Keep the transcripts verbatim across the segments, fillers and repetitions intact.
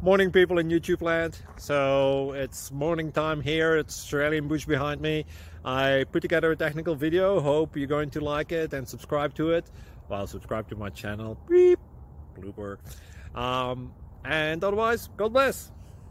Morning, people in YouTube land. So it's morning time here. It's Australian bush behind me. I put together a technical video. Hope you're going to like it and subscribe to it. Well, subscribe to my channel. Beep. Blooper. Um, and otherwise, God bless.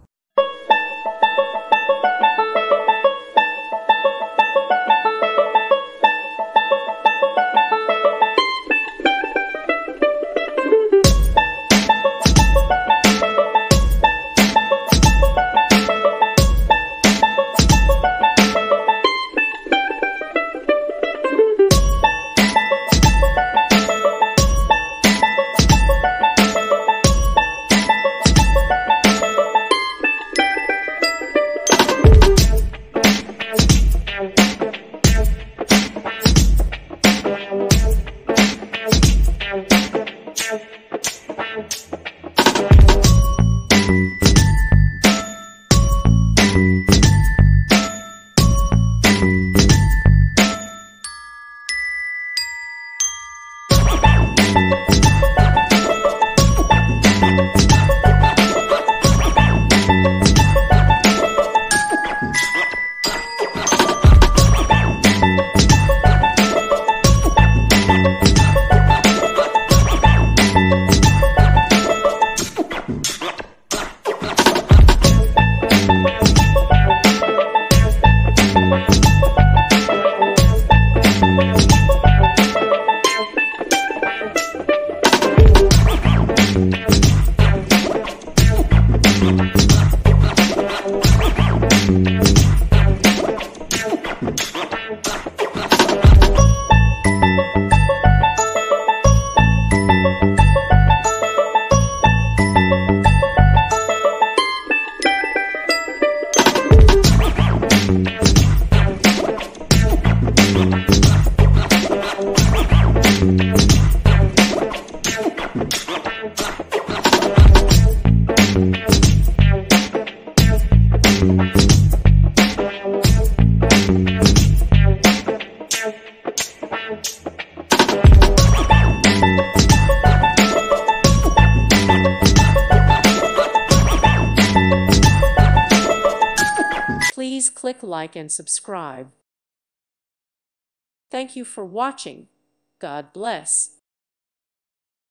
Please click like and subscribe. Thank you for watching. God bless.